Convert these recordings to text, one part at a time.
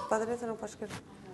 para a direita, não para a esquerda.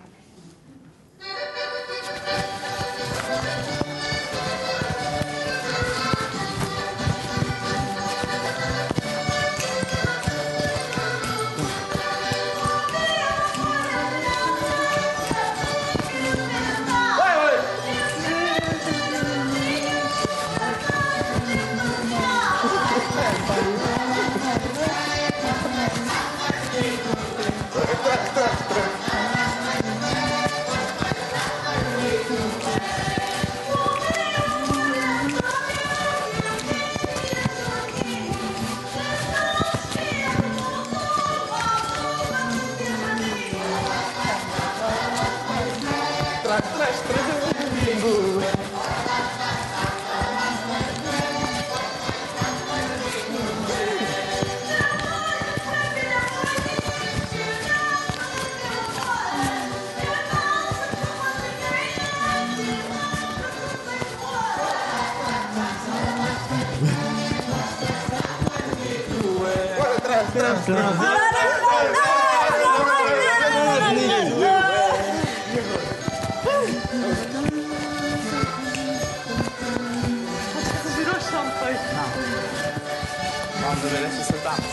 Vamos a ver se acertamos.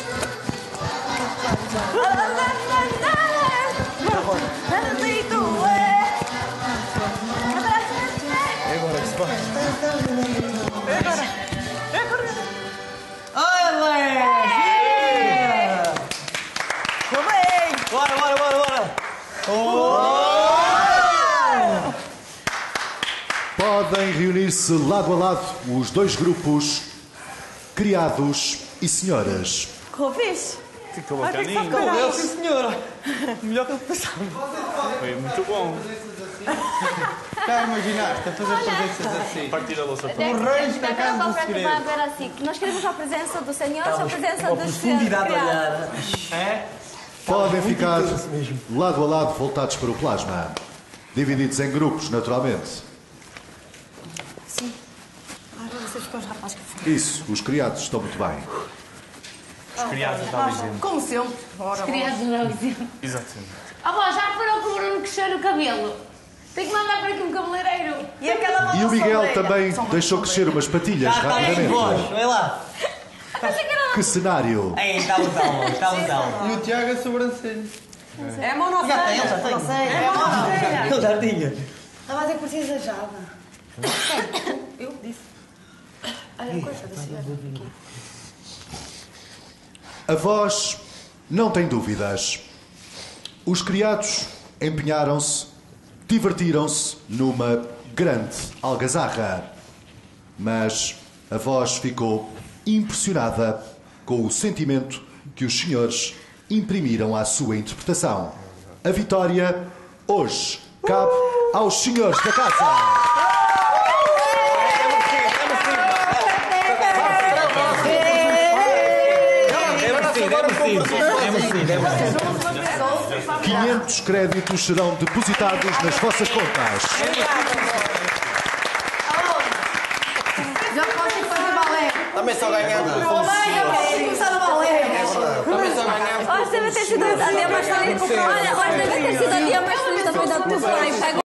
É agora que se faz. É agora. É agora. Olé! Bora, bora, bora, bora! Podem reunir-se lado a lado os dois grupos, criados e senhoras. Correu fixe? Ficou bacaninho. Correu, sim, senhora! Melhor que eu pensava. Foi muito bom. Já imaginaste a fazer presenças assim? Partir a louça toda. O reis da casa do Vai segredo. ver assim, que nós queremos a presença do Senhor, a presença Uma dos profundidade de criados. olhar. É? Podem ficar lado a lado voltados para o plasma, divididos em grupos, naturalmente. Sim. Vocês ficam os rapazes que Isso, os criados estão muito bem. Os criados estavam dizendo. como sempre. Ora, Criados não exemplo. Exatamente. Ah, bom, já reparou que o Bruno cresceu o cabelo? Tem que mandar para aqui um cabeleireiro. E aquela E o Miguel sombreira? também Sombra, deixou crescer umas patilhas Já está em rapidamente. voz, vai lá. Pensei que era Que cenário! Ei, está brutal, está brutal. E o Tiago a sobrancelha. É a mão Já tem, já tem. É a mão Ele já tinha. Estava a dizer que parecia exagerada. Eu disse. Olha, coisa desse. A voz não tem dúvidas. Os criados empenharam-se, divertiram-se numa grande algazarra. Mas a voz ficou impressionada com o sentimento que os senhores imprimiram à sua interpretação. A vitória, hoje, cabe aos senhores da casa. É merecido. 500 créditos serão depositados nas vossas contas. Já posso ir fazer balé. Também só ganhamos. Mãe, eu quero começar no balé. Também só ganhamos. Hoje deve ter sido o dia mais feliz. Olha, hoje deve ter sido o dia mais feliz da vida do pai.